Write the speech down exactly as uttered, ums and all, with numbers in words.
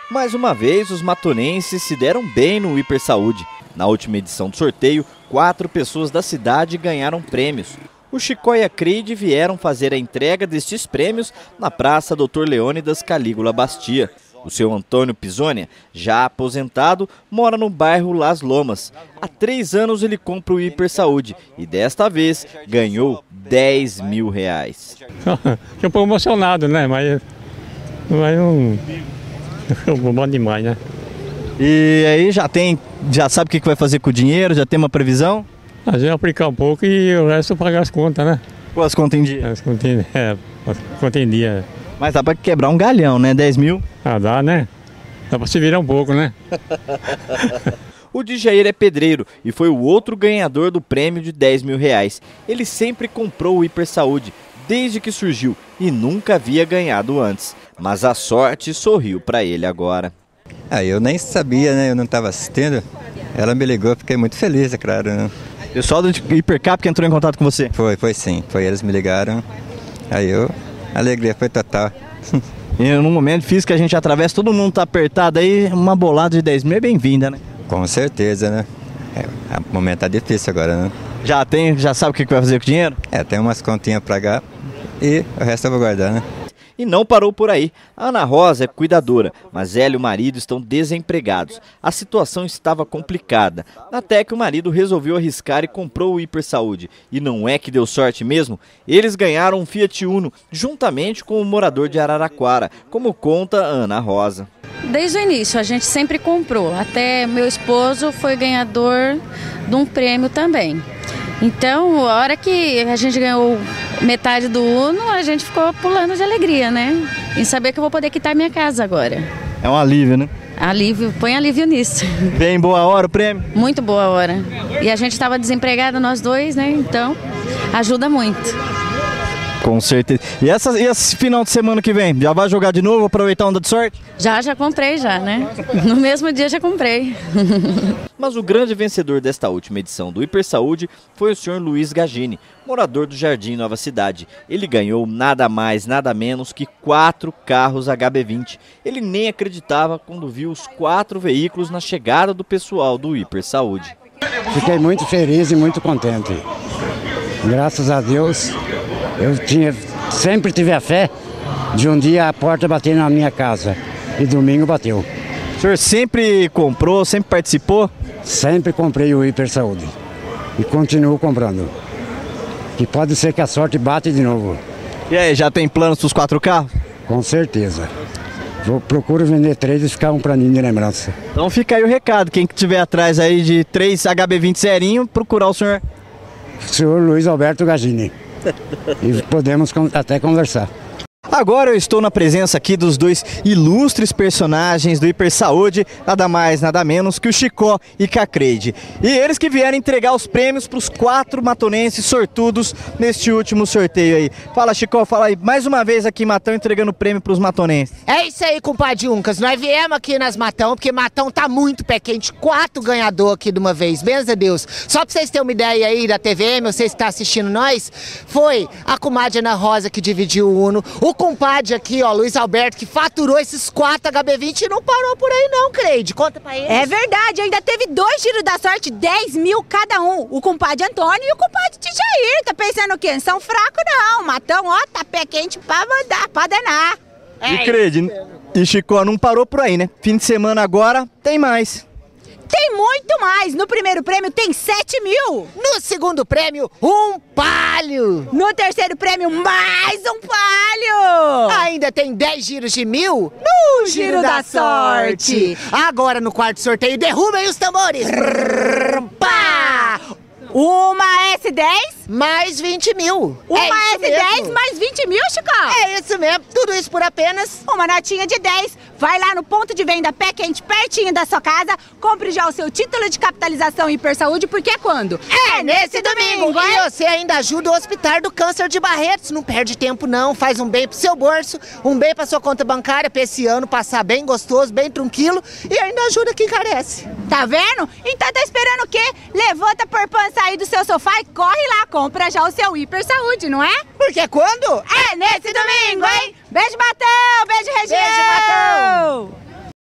Mais uma vez, os matonenses se deram bem no Hiper Saúde. Na última edição do sorteio, quatro pessoas da cidade ganharam prêmios. O Chicó e a Creide vieram fazer a entrega destes prêmios na Praça doutor Leônidas Calígula Bastia. O seu Antônio Pisônia, já aposentado, mora no bairro Las Lomas. Há três anos ele compra o Hiper Saúde e desta vez ganhou dez mil reais. Fiquei um pouco emocionado, né? Mas, mas não... bom demais, né? E aí já tem, já sabe o que vai fazer com o dinheiro? Já tem uma previsão? A gente aplicar um pouco e o resto pagar as contas, né? Qual as contas em dia? As contas em, é, as contas em dia. Mas dá pra quebrar um galhão, né? dez mil? Ah, dá, né? Dá pra se virar um pouco, né? O Djair é pedreiro e foi o outro ganhador do prêmio de dez mil reais. Ele sempre comprou o Hiper Saúde, desde que surgiu, e nunca havia ganhado antes. Mas a sorte sorriu pra ele agora. Ah, eu nem sabia, né? Eu não estava assistindo. Ela me ligou, fiquei muito feliz, é claro, né? O pessoal do Hipercap que entrou em contato com você? Foi, foi sim. Foi, eles me ligaram. Aí eu, a alegria foi total. E num momento difícil que a gente atravessa, todo mundo tá apertado aí, uma bolada de dez mil é bem-vinda, né? Com certeza, né? É, o momento tá difícil agora, né? Já tem, já sabe o que vai fazer com o dinheiro? É, tem umas continhas pra cá e o resto eu vou guardar, né? E não parou por aí. A Ana Rosa é cuidadora, mas ela e o marido estão desempregados. A situação estava complicada, até que o marido resolveu arriscar e comprou o Hiper Saúde. E não é que deu sorte mesmo? Eles ganharam um Fiat Uno, juntamente com o morador de Araraquara, como conta a Ana Rosa. Desde o início, a gente sempre comprou. Até meu esposo foi ganhador de um prêmio também. Então, a hora que a gente ganhou metade do Uno, a gente ficou pulando de alegria, né? Em saber que eu vou poder quitar minha casa agora. É um alívio, né? Alívio, põe alívio nisso. Bem boa hora o prêmio? Muito boa hora. E a gente estava desempregado, nós dois, né? Então, ajuda muito. Com certeza. E, essa, e esse final de semana que vem? Já vai jogar de novo, aproveitar a onda de sorte? Já, já comprei já, né? No mesmo dia já comprei. Mas o grande vencedor desta última edição do Hiper Saúde foi o senhor Luiz Gagini, morador do Jardim Nova Cidade. Ele ganhou nada mais, nada menos que quatro carros H B vinte. Ele nem acreditava quando viu os quatro veículos na chegada do pessoal do Hiper Saúde. Fiquei muito feliz e muito contente. Graças a Deus, eu tinha, sempre tive a fé de um dia a porta bater na minha casa. E domingo bateu. O senhor sempre comprou, sempre participou? Sempre comprei o Hiper Saúde. E continuo comprando. E pode ser que a sorte bate de novo. E aí, já tem planos para os quatro carros? Com certeza. Vou, procuro vender três e ficar um pra mim de lembrança. Então fica aí o recado. Quem que tiver atrás aí de três H B vinte zerinho, procurar o senhor. Senhor Luiz Alberto Gagini. E podemos até conversar. Agora eu estou na presença aqui dos dois ilustres personagens do Hiper Saúde, nada mais, nada menos que o Chicó e a Creide. E eles que vieram entregar os prêmios para os quatro matonenses sortudos neste último sorteio aí. Fala, Chicó, fala aí, mais uma vez aqui Matão entregando prêmio para os matonenses. É isso aí, compadre Uncas, nós viemos aqui nas Matão, porque Matão tá muito pé quente, quatro ganhador aqui de uma vez, benza a Deus. Só para vocês terem uma ideia aí da T V M, vocês que estão assistindo nós, foi a comadre Ana Rosa que dividiu o Uno, o compadre aqui, ó, Luiz Alberto, que faturou esses quatro H B vinte e não parou por aí não, Creide. Conta pra eles. É verdade, ainda teve dois giros da sorte, dez mil cada um. O compadre Antônio e o compadre Djair. Tá pensando o quê? São fracos não. Matão, ó, tá pé quente pra mandar, pra danar. É, e Creide, e Chicó não parou por aí, né? Fim de semana agora tem mais. Tem muito mais. No primeiro prêmio tem sete mil. No segundo prêmio, um palio. No terceiro prêmio, mais um palio. Ainda tem dez giros de mil no Giro, giro da, da sorte. sorte. Agora no quarto sorteio, derrubem os tambores. Pá! Uma S dez mais vinte mil. Uma é S dez mais vinte mil, Chicó? É isso mesmo, tudo isso por apenas uma notinha de dez. Vai lá no ponto de venda Pé Quente, pertinho da sua casa, compre já o seu título de capitalização Hiper Saúde, porque é quando? É nesse domingo, vai? E você ainda ajuda o Hospital do Câncer de Barretos, não perde tempo não, faz um bem pro seu bolso, um bem pra sua conta bancária, pra esse ano passar bem gostoso, bem tranquilo, e ainda ajuda quem carece. Tá vendo? Então tá esperando o quê? Levanta por pança aí do seu sofá e corre lá, compra já o seu Hiper Saúde, não é? Porque quando? É nesse domingo, hein? Beijo, Matão! Beijo, região! Beijo, Matão!